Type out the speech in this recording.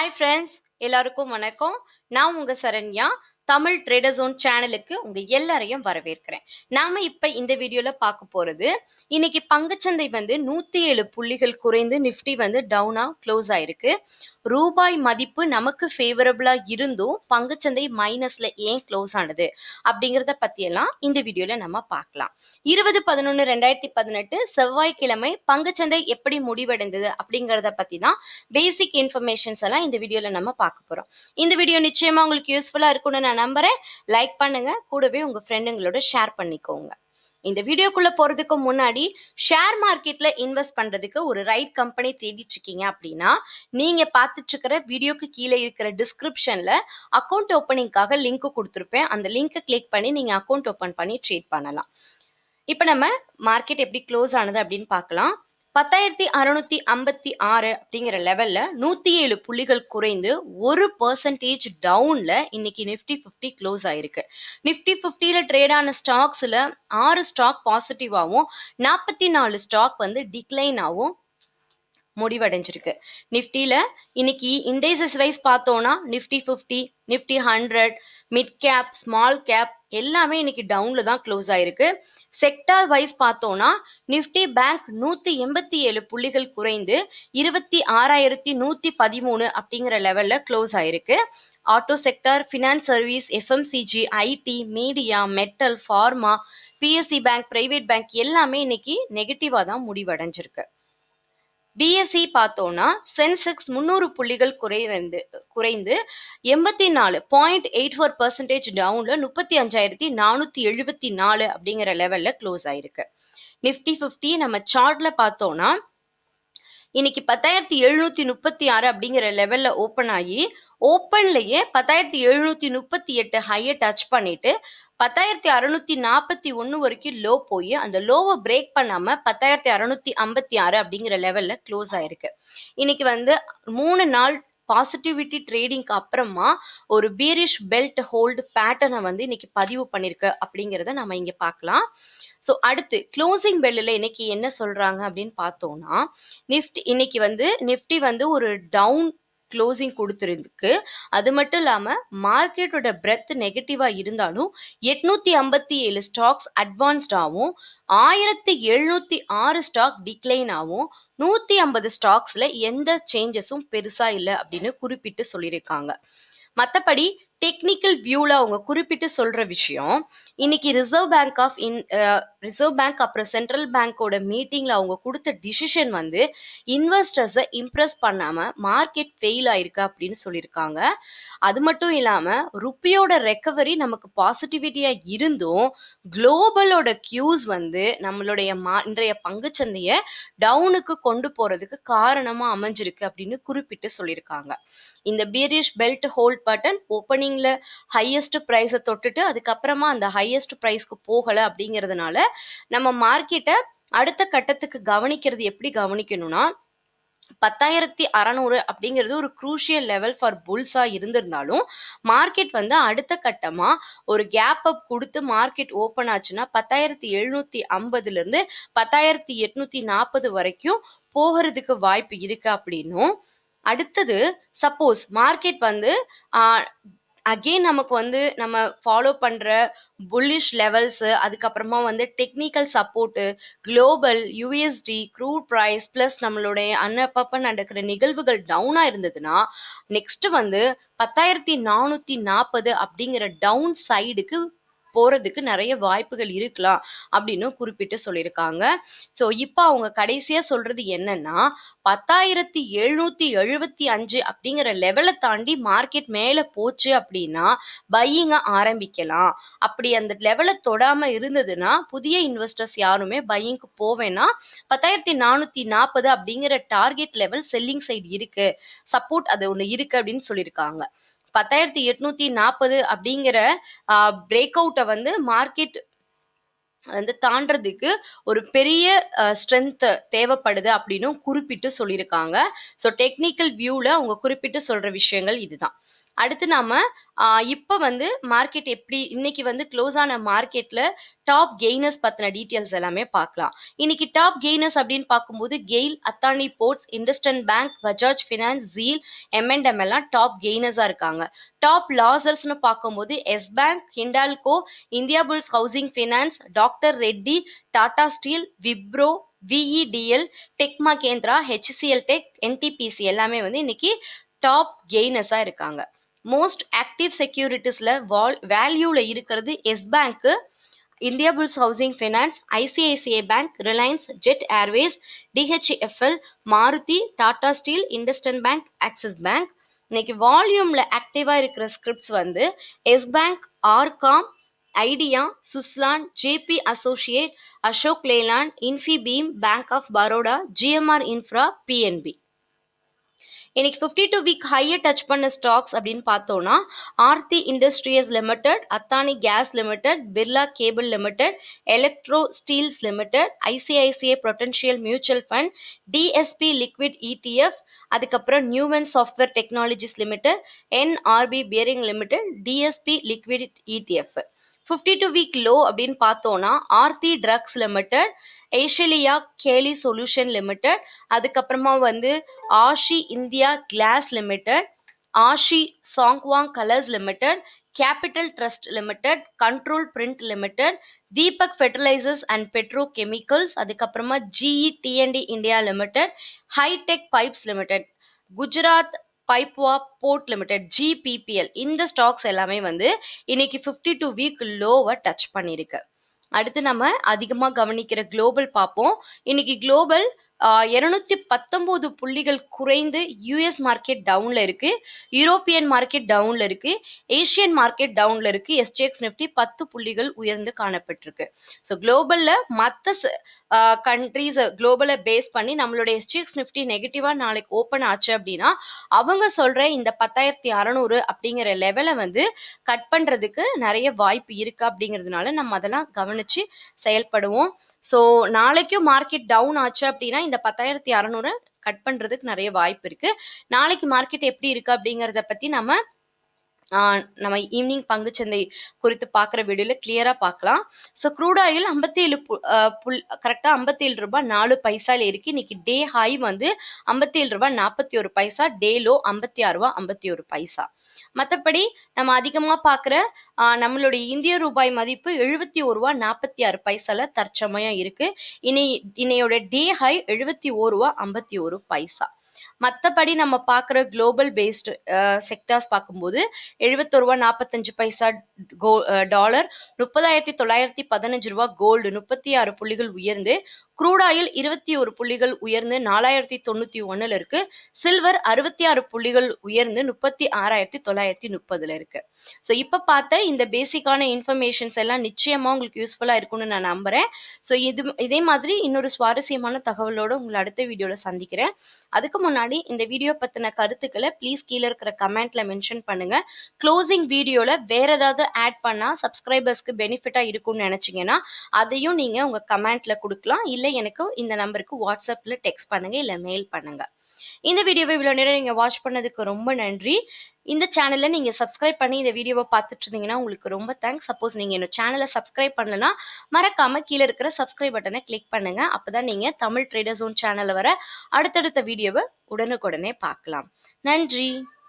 Hi friends, எல்லாருக்கும் வணக்கம். நான் உங்க சரண்யா. தமிழ் ட்ரேடர் ஜோன் சேனலுக்கு உங்க எல்லாரையும் வரவேற்கிறேன். நாம இப்ப இந்த வீடியோல பார்க்க போறது, இன்னைக்கு பங்குச்சந்தை வந்து 107 புள்ளிகள் குறைந்து நிஃப்டி வந்து டவுனா க்ளோஸ் ஆயிருக்கு. ரூபாய் மதிப்பு நமக்கு ஃபேவரபிளா இருந்தும் பங்குச்சந்தை மைனஸ்ல ஏன் க்ளோஸ் ஆனது அப்படிங்கிறத பத்தி எல்லாம் இந்த வீடியோல நம்ம பார்க்கலாம். 20/11/2018 செவ்வாய்க்கிழமை பங்குச்சந்தை எப்படி முடிவடைந்தது அப்படிங்கிறத பத்தி தான் பேசிக் இன்ஃபர்மேஷன்ஸ் எல்லாம் இந்த வீடியோல நம்ம பார்க்க போறோம். இந்த வீடியோ நிச்சயமா உங்களுக்கு யூஸ்ஃபுல்லா இருக்கும்னு நான் நம்புறேன். லைக் பண்ணுங்க, கூடவே உங்க ஃப்ரெண்டுங்களோட ஷேர் பண்ணிக்கோங்க. இந்த வீடியோக்குள்ள போறதுக்கு முன்னாடி ஷேர் மார்க்கெட்ல இன்வெஸ்ட் பண்றதுக்கு ஒரு ரைட் கம்பெனி தேடிட்டு இருக்கீங்க அப்படின்னா நீங்க பார்த்துட்டு இருக்கிற வீடியோக்கு கீழே இருக்கிற டிஸ்கிரிப்ஷன்ல அக்கௌண்ட் ஓப்பனிங்காக லிங்க் கொடுத்துருப்பேன். அந்த லிங்கை கிளிக் பண்ணி நீங்க அக்கௌண்ட் ஓப்பன் பண்ணி ட்ரேட் பண்ணலாம். இப்போ நம்ம மார்க்கெட் எப்படி க்ளோஸ் ஆனது அப்படின்னு பார்க்கலாம். 10,656 அப்படிங்கிற லெவல்ல 107 புள்ளிகள் குறைந்து 1% டவுன்ல இன்னைக்கு நிஃப்டி 50 க்ளோஸ் ஆயிருக்கு. நிஃப்டி 50ல ட்ரேட் ஆன ஸ்டாக்ஸ்ல 6 ஸ்டாக் பாசிட்டிவாகவும் 44 ஸ்டாக் வந்து டிக்ளைன் ஆகும் முடிவடைஞ்சிருக்கு. நிஃப்டில இன்னைக்கு இண்டெக்ஸஸ் வைஸ் பார்த்தோம்னா Nifty 50, Nifty 100, mid cap, small cap எல்லாமே இன்னைக்கு டவுன்ல தான் க்ளோஸ் ஆயிருக்கு. செக்டார் வைஸ் பார்த்தோம்னா நிஃப்டி பேங்க் 187 புள்ளிகள் குறைந்து 26,113 அப்படிங்கிற லெவல்ல க்ளோஸ் ஆயிருக்கு. Auto sector, finance service, FMCG, IT, media, metal, pharma, PSU bank, private bank எல்லாமே இன்னைக்கு நெகட்டிவா தான் முடிவடைஞ்சிருக்கு. பிஎஸ்சி பார்த்தோம்னா சென்செக்ஸ் 300 புள்ளிகள் குறைந்து 84.84% டவுன்ல 35,474 அப்படிங்கிற லெவல்ல க்ளோஸ் ஆயிருக்கு. நிஃப்டி 50 நம்ம சார்ட்ல பார்த்தோம்னா இன்னைக்கு 10,736 அப்படிங்கிற லெவல்ல ஓப்பன் ஆகி ஓப்பன்லயே 10,738 ஹையை டச் பண்ணிட்டு 10,641 வரைக்கும் லோ போய் அந்த லோவை பிரேக் பண்ணாம 10,656 அப்படிங்கிற லெவல்ல க்ளோஸ் ஆயிருக்கு. இன்னைக்கு வந்து 3 நாள் பாசிட்டிவிட்டி ட்ரேடிங்க்கு அப்புறமா ஒரு பீரிஷ் பெல்ட் ஹோல்டு பேட்டர்னை வந்து இன்னைக்கு பதிவு பண்ணிருக்கு அப்படிங்கிறத நம்ம இங்க பார்க்கலாம். ஸோ அடுத்து க்ளோசிங் பெல்லில் இன்னைக்கு என்ன சொல்றாங்க அப்படின்னு பார்த்தோம்னா நிஃப்டி வந்து ஒரு டவுன் க்ளோசிங் கொடுத்துருக்கு. அது மட்டும் இல்லாம மார்க்கெட்டோட பிரெத் நெகட்டிவா இருந்தாலும் 857 ஸ்டாக்ஸ் அட்வான்ஸ்டாகவும் 1,706 ஸ்டாக் டிக்ளைன் ஆகும் 150 ஸ்டாக்ஸ்ல எந்த சேஞ்சஸும் பெருசா இல்லை அப்படின்னு குறிப்பிட்டு சொல்லியிருக்காங்க. மற்றபடி டெக்னிக்கல் வியூல அவங்க குறிப்பிட்டு சொல்ற விஷயம், இன்னைக்கு ரிசர்வ் பேங்க் அப்புறம் சென்ட்ரல் பேங்கோட மீட்டிங்ல அவங்க கொடுத்த டிசிஷன் வந்து இன்வெஸ்டர்ஸை இம்ப்ரெஸ் பண்ணாம மார்க்கெட் ஃபெயில் ஆயிருக்கு அப்படின்னு சொல்லியிருக்காங்க. அது மட்டும் இல்லாம ருப்பியோட ரெக்கவரி நமக்கு பாசிட்டிவிட்டியா இருந்தும் குளோபலோட கியூஸ் வந்து நம்மளுடைய இன்றைய பங்குச்சந்தைய டவுனுக்கு கொண்டு போறதுக்கு காரணமா அமைஞ்சிருக்கு அப்படின்னு குறிப்பிட்டு சொல்லியிருக்காங்க. இந்த பீரிஷ் பெல்ட் ஹோல்ட் பட்டன் ஓப்பனிங்ல ஹையஸ்ட் பிரைஸை தொட்டுட்டு அதுக்கப்புறமா அந்த ஹையஸ்ட் பிரைஸ்க்கு போகல அப்படிங்கிறதுனால நம்ம மார்க்கெட்டை அடுத்த கட்டத்துக்கு கவனிக்கிறது எப்படி கவனிக்கணும்னா 10,600 அப்படிங்கிறது ஒரு குரூஷியல் லெவல் ஃபார் புல்ஸா இருந்திருந்தாலும் மார்க்கெட் வந்து அடுத்த கட்டமா ஒரு கேப் அப் கொடுத்து மார்க்கெட் ஓப்பன் ஆச்சுன்னா 10,750 இருந்து 10,840 வரைக்கும் போகிறதுக்கு வாய்ப்பு இருக்கு அப்படின்னும், அடுத்தது சப்போஸ் மார்க்கெட் வந்து அகெயின் நமக்கு வந்து நம்ம ஃபாலோ பண்ற புல்லிஷ் லெவல்ஸ், அதுக்கப்புறமா வந்து technical support, global, USD, crude price plus நம்மளுடைய அப்பப்ப நடக்கிற நிகழ்வுகள் டவுனா இருந்ததுன்னா நெக்ஸ்ட் வந்து 10,440 அப்படிங்கிற டவுன் சைடுக்கு போறதுக்கு நிறைய வாய்ப்புகள் இருக்கலாம் அப்படின்னு குறிப்பிட்டு சொல்லியிருக்காங்க. ஸோ இப்போ அவங்க கடைசியா சொல்றது என்னன்னா 10,775 அப்படிங்கிற லெவலை தாண்டி மார்க்கெட் மேல போச்சு அப்படின்னா பையிங்க ஆரம்பிக்கலாம். அப்படி அந்த லெவலை தொடாம இருந்ததுன்னா புதிய இன்வெஸ்டர்ஸ் யாருமே பையிங்க்கு போவேன்னா 10,440 அப்படிங்கிற டார்கெட் லெவல் செல்லிங் சைடு இருக்கு, சப்போர்ட் அது ஒன்று இருக்கு அப்படின்னு சொல்லியிருக்காங்க. 10,840 அப்படிங்கிற பிரேக் அவுட்டை வந்து மார்க்கெட் வந்து தாண்டறதுக்கு ஒரு பெரிய ஸ்ட்ரென்த் தேவைப்படுது அப்படின்னு குறிப்பிட்டு சொல்லியிருக்காங்க. ஸோ டெக்னிக்கல் வியூல அவங்க குறிப்பிட்டு சொல்ற விஷயங்கள் இதுதான். அடுத்து நாம இப்ப வந்து மார்க்கெட் எப்படி இன்னைக்கு வந்து க்ளோஸ் ஆன மார்க்கெட்ல டாப் கெய்னர்ஸ் பத்தின டீடைல்ஸ் எல்லாமே பார்க்கலாம். இன்னைக்கு டாப் கெய்னர்ஸ் அப்படின்னு பார்க்கும்போது GAIL, Adani ports, IndusInd bank, Bajaj finance, ZEEL, M&M எல்லாம் டாப் கெய்னர்ஸா இருக்காங்க. டாப் லாசர்ஸ்னு பார்க்கும்போது Yes bank, Hindalco, India bulls housing finance, doctor Reddy, Tata steel, Wipro, VEDL, tech Mahindra, HCL tech, NTPC எல்லாமே வந்து இன்னைக்கு டாப் கெய்னர்ஸா இருக்காங்க. மோஸ்ட் ஆக்டிவ் செக்யூரிட்டிஸ்ல வேல்யூல இருக்கிறது Yes bank, India bulls housing finance, ICICI bank, Reliance, Jet Airways, DHFL, Maruti, Tata steel, IndusInd bank, Axis bank. இன்னைக்கு வால்யூம்ல ஆக்டிவா இருக்கிற ஸ்கிரிப்ட்ஸ் வந்து Yes bank, RCom, Idea, Suzlon, JP associate, Ashok Leyland, Infibeam, bank of Baroda, GMR infra, PNB. இன்னைக்கு 52 week ஹையை touch பண்ண stocks அப்படின்னு பார்த்தோம்னா Aarti industries limited, Adani gas limited, Birla cable limited, electro steels limited, ICICI prudential mutual fund, DSP liquid ETF, அதுக்கப்புறம் நியூவன் software technologies limited, NRB bearing limited, DSP liquid ETF. 52 week low அப்படின்னு பார்த்தோம்னா Aarthi drugs limited, ஏஷிலியா கேலி solution limited, அதுக்கப்புறமா வந்து Asahi India glass limited, Asahi Songwon colors limited, capital trust limited, control print limited, Deepak fertilisers and petro chemicals, அதுக்கப்புறமா GE T&D India limited, hi tech pipes limited, Gujarat Pipavav port limited, GPPL. இந்த ஸ்டாக்ஸ் எல்லாமே வந்து இன்னைக்கு 52 week லோவை touch பண்ணிருக்கு. அடுத்து நம்ம அதிகமா கவனிக்கிற குளோபல் பார்ப்போம். இன்னைக்கு குளோபல் 219 புள்ளிகள் குறைந்து US மார்க்கெட் டவுன்ல இருக்கு, யூரோப்பியன் மார்க்கெட் டவுன்ல இருக்கு, ஏசியன் மார்க்கெட் டவுன்ல இருக்கு. SGX நிஃப்டி 10 புள்ளிகள் உயர்ந்து காணப்பட்டிருக்கு. ஸோ குளோபல்ல மற்ற கண்ட்ரீஸ் குளோபலை பேஸ் பண்ணி நம்மளோட SGX நிஃப்டி நெகட்டிவா நாளைக்கு ஓப்பன் ஆச்சு அப்படின்னா அவங்க சொல்ற இந்த 10,600 அப்படிங்கிற லெவலை வந்து கட் பண்றதுக்கு நிறைய வாய்ப்பு இருக்கு. அப்படிங்கிறதுனால நம்ம அதெல்லாம் கவனிச்சு செயல்படுவோம். ஸோ நாளைக்கும் மார்க்கெட் டவுன் ஆச்சு அப்படின்னா இந்த 10,600 கட் பண்றதுக்கு நிறைய வாய்ப்பு இருக்கு. நாளைக்கு மார்க்கெட் எப்படி இருக்கு அப்படிங்கறத பத்தி நம்ம ஈவினிங் பங்குச்சந்தை குறித்து பார்க்குற வீடியோல கிளியரா பார்க்கலாம். ஸோ க்ரூட் ஆயில் 57 கரெக்டா 57 ரூபாய் 4 பைசால இருக்கு. இன்னைக்கு டே ஹை வந்து 57 ரூபாய் 41 பைசா, டே லோ 56 ரூபாய் 51 பைசா. மற்றபடி நம்ம அதிகமா பார்க்குற நம்மளுடைய இந்திய ரூபாய் மதிப்பு 71 ரூபாய் 46 பைசால தற்சமயம் இருக்கு. இன்னையோட டே ஹை 71 ரூபாய் 51 பைசா. மற்றபடி நம்ம பார்க்குற குளோபல் பேஸ்டு செக்டார்ஸ் பார்க்கும்போது 71 ரூபா 45 பைசா டாலர், 30,915 ரூபா கோல்டு 36 புள்ளிகள் உயர்ந்து, க்ரூட் ஆயில் 21 புள்ளிகள் உயர்ந்து 4,091 இருக்கு. சில்வர் 66 புள்ளிகள் உயர்ந்து 36,930 இருக்கு. ஸோ இப்போ பார்த்த இந்த பேசிக்கான இன்ஃபர்மேஷன்ஸ் எல்லாம் நிச்சயமா உங்களுக்கு யூஸ்ஃபுல்லா இருக்கும்னு நான் நம்புறேன். ஸோ இதே மாதிரி இன்னொரு சுவாரஸ்யமான தகவலோட உங்களை அடுத்த வீடியோல சந்திக்கிறேன். அதுக்கு முன்னாடி இந்த வீடியோ பத்தின கருத்துக்களை ப்ளீஸ் கீழே இருக்கிற கமெண்ட்ல மென்ஷன் பண்ணுங்க. க்ளோசிங் வீடியோல வேற ஏதாவது ஆட் பண்ணா சப்ஸ்கிரைபர்ஸ்க்கு பெனிஃபிட்டா இருக்கும்னு நினைச்சீங்கன்னா அதையும் நீங்க உங்க கமெண்ட்ல கொடுக்கலாம். இல்லை எனக்கு இந்த நம்பருக்கு வாட்ஸ்அப்ல டெக்ஸ்ட் பண்ணுங்க, இல்லை மெயில் பண்ணுங்க. இந்த வீடியோவை இவ்வளவு நேரம் நீங்க வாட்ச் பண்ணதுக்கு ரொம்ப நன்றி. இந்த சேனல்ல நீங்க சப்ஸ்கிரைப் பண்ணி இந்த வீடியோவை பார்த்துட்டு இருந்தீங்கன்னா உங்களுக்கு ரொம்ப தேங்க்ஸ். சப்போஸ் நீங்க இந்த சேனலை சப்ஸ்கிரைப் பண்ணலன்னா மறக்காம கீழே இருக்கிற சப்ஸ்கிரைப் பட்டனை கிளிக் பண்ணுங்க. அப்பதான் நீங்க தமிழ் ட்ரேடர் ஜோன் சேனல்ல வர அடுத்தடுத்த வீடியோவை உடனுக்குடனே பார்க்கலாம். நன்றி.